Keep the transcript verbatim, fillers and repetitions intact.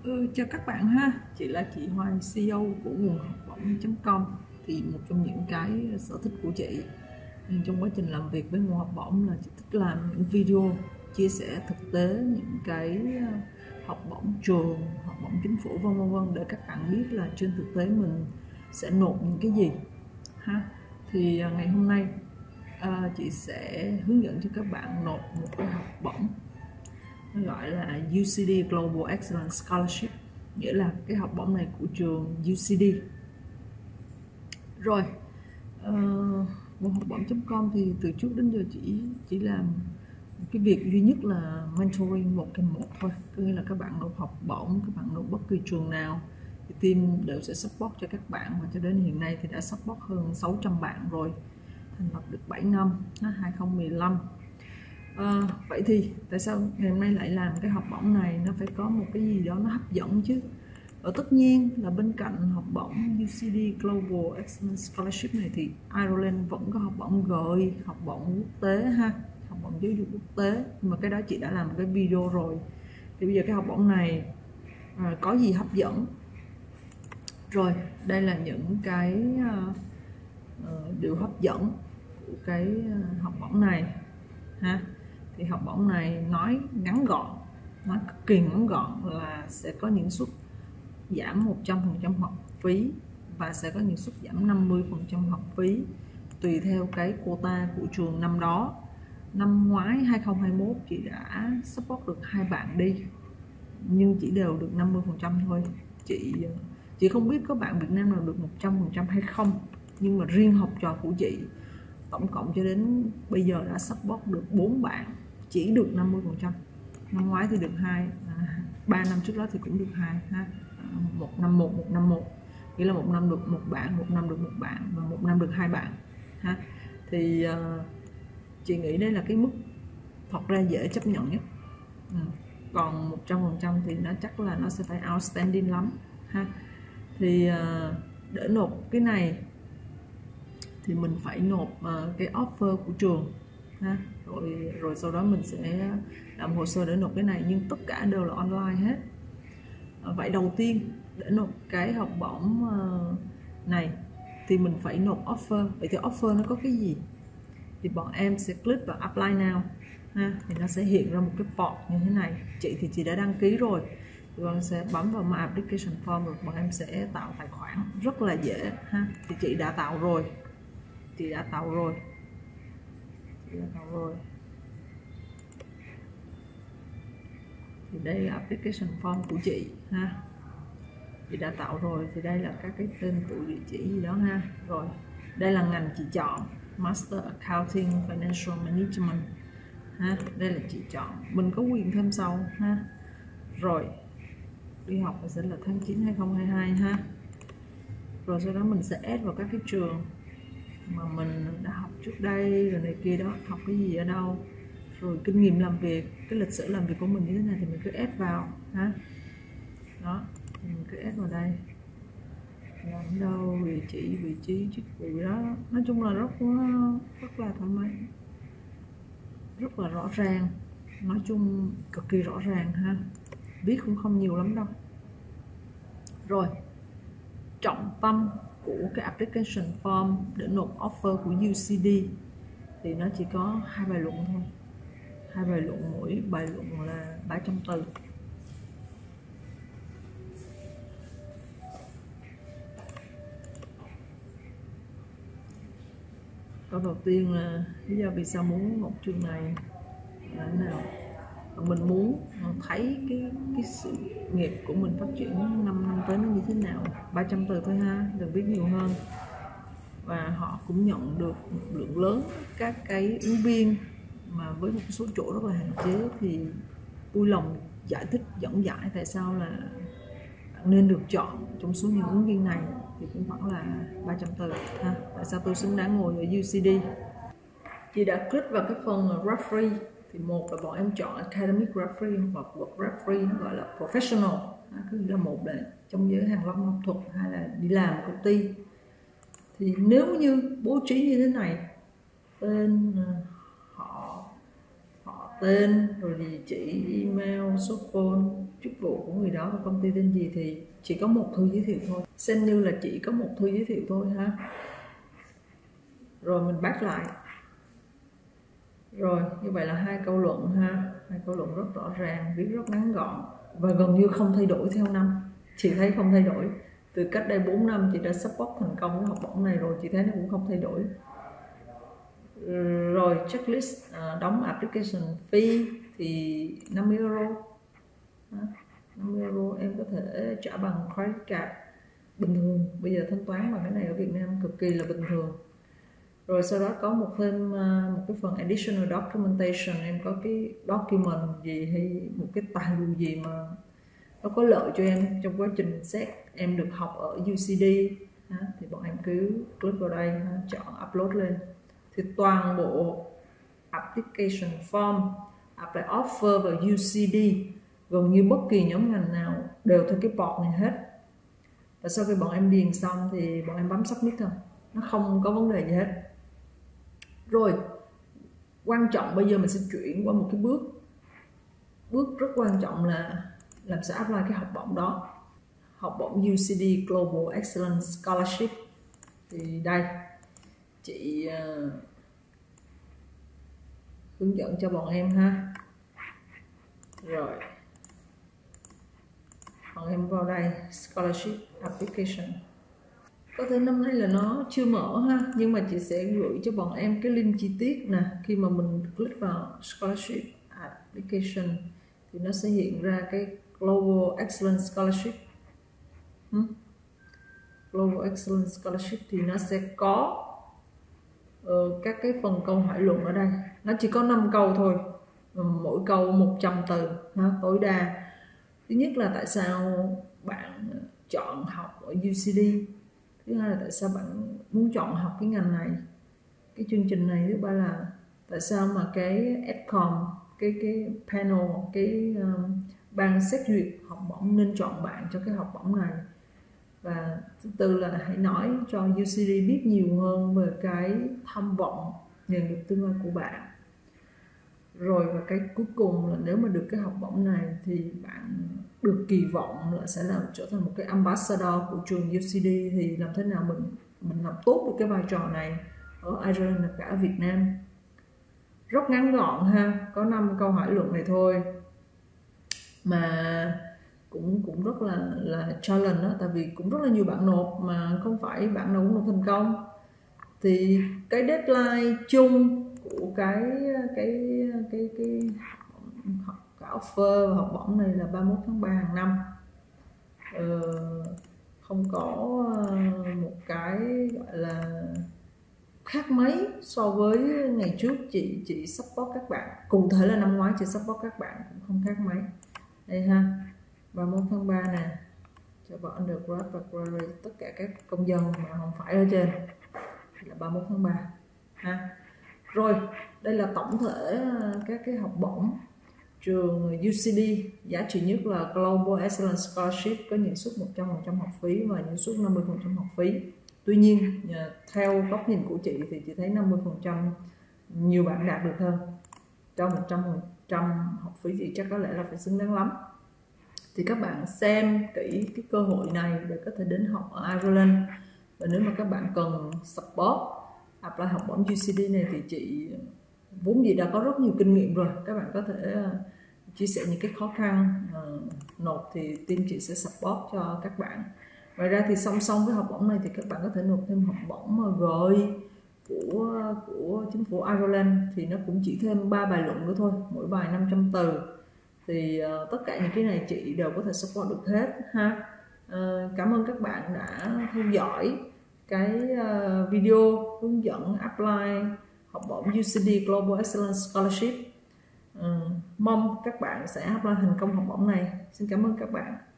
Ừ, chào các bạn ha, chị là chị Hoài, xê e ô của nguồn học bổng chấm com. Thì một trong những cái sở thích của chị trong quá trình làm việc với nguồn học bổng là chị thích làm những video chia sẻ thực tế những cái học bổng trường, học bổng chính phủ vân vân vân để các bạn biết là trên thực tế mình sẽ nộp những cái gì ha. Thì ngày hôm nay à, chị sẽ hướng dẫn cho các bạn nộp một cái học bổng gọi là u xê đê Global Excellence Scholarship, nghĩa là cái học bổng này của trường u xê đê. Rồi uh, nguồn học bổng chấm com thì từ trước đến giờ chỉ chỉ làm cái việc duy nhất là mentoring một kèm một thôi, có nghĩa là các bạn nộp học bổng, các bạn nộp bất kỳ trường nào thì team đều sẽ support cho các bạn, và cho đến hiện nay thì đã support hơn sáu trăm bạn rồi, thành lập được bảy năm, hai không một lăm. À, vậy thì tại sao ngày hôm nay lại làm cái học bổng này? Nó phải có một cái gì đó nó hấp dẫn chứ. Và tất nhiên là bên cạnh học bổng u xê đê Global Excellence Scholarship này thì Ireland vẫn có học bổng gợi, học bổng quốc tế ha, học bổng giáo dục quốc tế. Nhưng mà cái đó chị đã làm một cái video rồi. Thì bây giờ cái học bổng này à, có gì hấp dẫn? Rồi đây là những cái uh, uh, điều hấp dẫn của cái uh, học bổng này ha. Thì học bổng này nói ngắn gọn, nói cực kỳ ngắn gọn là sẽ có những suất giảm một trăm phần trăm học phí và sẽ có những suất giảm năm mươi phần trăm học phí tùy theo cái quota của trường năm đó. Năm ngoái hai không hai mốt chị đã support được hai bạn đi, nhưng chỉ đều được năm mươi phần trăm thôi. Chị chị không biết có bạn Việt Nam nào được một trăm phần trăm hay không, nhưng mà riêng học trò của chị tổng cộng cho đến bây giờ đã support được bốn bạn, chỉ được năm mươi phần trăm. Năm ngoái thì được hai, ba năm trước đó thì cũng được hai ha, một năm một, một năm một, nghĩa là một năm được một bạn, một năm được một bạn và một năm được hai bạn ha. Thì uh, chị nghĩ đây là cái mức thật ra dễ chấp nhận nhất. Ừ. Còn một trăm phần trăm thì nó chắc là nó sẽ phải outstanding lắm ha. Thì uh, để nộp cái này thì mình phải nộp uh, cái offer của trường ha, rồi rồi sau đó mình sẽ làm hồ sơ để nộp cái này, nhưng tất cả đều là online hết. Uh, vậy đầu tiên để nộp cái học bổng uh, này thì mình phải nộp offer. Vậy thì offer nó có cái gì? Thì bọn em sẽ click vào apply now ha, thì nó sẽ hiện ra một cái port như thế này. Chị thì chị đã đăng ký rồi, thì bọn em sẽ bấm vào my application form, rồi bọn em sẽ tạo tài khoản rất là dễ ha. Thì chị đã tạo rồi, chị đã tạo rồi chị đã tạo rồi thì đây là application form của chị ha, chị đã tạo rồi. Thì đây là các cái tên tự địa chỉ gì đó ha. Rồi đây là ngành chị chọn, Master Accounting Financial Management ha, đây là chị chọn, mình có quyền thêm sau ha. Rồi đi học sẽ là tháng chín hai không hai hai ha. Rồi sau đó mình sẽ add vào các cái trường mà mình đã học trước đây rồi này kia đó, học cái gì ở đâu, rồi kinh nghiệm làm việc, cái lịch sử làm việc của mình như thế này thì mình cứ add vào ha. Đó, mình cứ add vào đây, làm đâu, địa chỉ, vị trí, chức vụ đó. Nói chung là rất rất là thoải mái, rất là rõ ràng, nói chung cực kỳ rõ ràng ha, viết cũng không nhiều lắm đâu. Rồi trọng tâm của cái application form để nộp offer của u xê đê thì nó chỉ có hai bài luận thôi, hai bài luận, mỗi bài luận là ba trăm từ. Câu đầu tiên là lý do vì sao muốn một trường này là thế nào, mình muốn thấy cái cái sự nghiệp của mình phát triển năm năm tới nó như thế nào. Ba trăm từ thôi ha, đừng viết nhiều hơn. Và họ cũng nhận được một lượng lớn các cái ứng viên mà với một số chỗ rất là hạn chế, thì vui lòng giải thích, dẫn giải tại sao là bạn nên được chọn trong số những ứng viên này, thì cũng khoảng là ba trăm từ ha. Tại sao tôi xứng đáng ngồi ở u xê đê? Chị đã click vào cái phần referee, thì một là bọn em chọn academic referee hoặc work referee, nó gọi là professional, cứ là một là trong giới hàng lâm học thuật, hai là đi làm công ty. Thì nếu như bố trí như thế này, tên họ họ tên, rồi địa chỉ, email, số phone, chức vụ của người đó và công ty tên gì thì chỉ có một thư giới thiệu thôi, xem như là chỉ có một thư giới thiệu thôi ha. Rồi mình back lại. Rồi như vậy là hai câu luận ha, hai câu luận rất rõ ràng, viết rất ngắn gọn và gần như không thay đổi theo năm. Chị thấy không thay đổi, từ cách đây bốn năm chị đã support thành công cái học bổng này rồi, chị thấy nó cũng không thay đổi. Rồi checklist, à, đóng application fee thì năm mươi euro, năm mươi euro em có thể trả bằng credit card bình thường. Bây giờ thanh toán bằng cái này ở Việt Nam cực kỳ là bình thường. Rồi sau đó có một thêm một cái phần additional documentation, em có cái document gì hay một cái tài liệu gì mà nó có lợi cho em trong quá trình xét em được học ở u xê đê ha, thì bọn em cứ click vào đây ha, chọn upload lên thì toàn bộ application form, apply offer và u xê đê gần như bất kỳ nhóm ngành nào đều theo cái port này hết. Và sau khi bọn em điền xong thì bọn em bấm submit thôi, nó không có vấn đề gì hết. Rồi quan trọng bây giờ mình sẽ chuyển qua một cái bước bước rất quan trọng là làm sao apply cái học bổng đó, học bổng u xê đê Global Excellence Scholarship. Thì đây chị uh, hướng dẫn cho bọn em ha. Rồi bọn em vào đây scholarship application. Có thể năm nay là nó chưa mở ha, nhưng mà chị sẽ gửi cho bọn em cái link chi tiết nè. Khi mà mình click vào scholarship application thì nó sẽ hiện ra cái Global Excellence Scholarship. hmm? Global Excellence Scholarship thì nó sẽ có uh, các cái phần câu hỏi luận ở đây. Nó chỉ có năm câu thôi, mỗi câu một trăm từ ha, tối đa. Thứ nhất là tại sao bạn chọn học ở u xê đê, thứ hai là tại sao bạn muốn chọn học cái ngành này, cái chương trình này, thứ ba là tại sao mà cái ép com, cái cái panel, cái um, ban xét duyệt học bổng nên chọn bạn cho cái học bổng này, và thứ tư là hãy nói cho u xê đê biết nhiều hơn về cái tham vọng nghề nghiệp tương lai của bạn. Rồi và cái cuối cùng là nếu mà được cái học bổng này thì bạn được kỳ vọng là sẽ làm trở thành một cái ambassador của trường u xê đê. Thì làm thế nào mình mình làm tốt được cái vai trò này ở Ireland và cả Việt Nam. Rất ngắn gọn ha, có năm câu hỏi luận này thôi mà cũng cũng rất là là challenge đó, tại vì cũng rất là nhiều bạn nộp mà không phải bạn nào cũng nộp thành công. Thì cái deadline chung của cái cái cái cái học cái offer và học bổng này là ba mươi mốt tháng ba hàng năm. ờ, không có một cái gọi là khác mấy so với ngày trước chị chị support các bạn, cụ thể là năm ngoái chị support các bạn cũng không khác mấy. Đây ha, ba mươi mốt tháng ba nè, cho vào undergrad và graduate, tất cả các công dân mà không phải ở trên là ba mươi mốt tháng ba ha. Rồi đây là tổng thể các cái học bổng trường u xê đê. Giá trị nhất là Global Excellence Scholarship có nhận suất một trăm phần trăm học phí và nhận suất năm mươi phần trăm học phí. Tuy nhiên theo góc nhìn của chị thì chị thấy năm mươi phần trăm nhiều bạn đạt được hơn, cho một trăm phần trăm học phí thì chắc có lẽ là phải xứng đáng lắm. Thì các bạn xem kỹ cái cơ hội này để có thể đến học ở Ireland. Và nếu mà các bạn cần support apply học bổng u xê đê này thì chị vốn dĩ đã có rất nhiều kinh nghiệm rồi. Các bạn có thể chia sẻ những cái khó khăn uh, nộp thì team chị sẽ support cho các bạn. Ngoài ra thì song song với học bổng này thì các bạn có thể nộp thêm học bổng gợi của của chính phủ Ireland, thì nó cũng chỉ thêm ba bài luận nữa thôi, mỗi bài năm trăm từ. Thì uh, tất cả những cái này chị đều có thể support được hết ha. Uh, cảm ơn các bạn đã theo dõi cái uh, video hướng dẫn apply học bổng u xê đê Global Excellence Scholarship. Uh, mong các bạn sẽ apply thành công học bổng này. Xin cảm ơn các bạn.